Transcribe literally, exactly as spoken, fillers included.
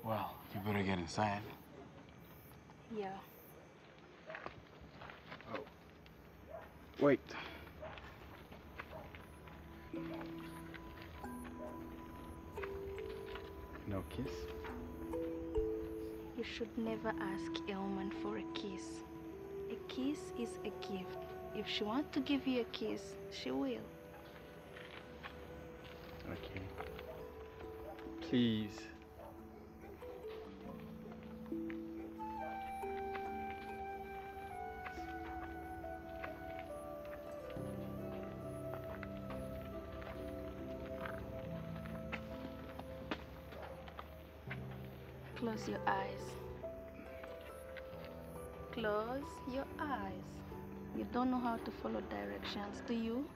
Well, you better get inside. Yeah. Oh. Wait. No kiss? You should never ask a woman for a kiss. A kiss is a gift. If she wants to give you a kiss, she will. Okay. Please. Close your eyes. Close your eyes. You don't know how to follow directions, do you?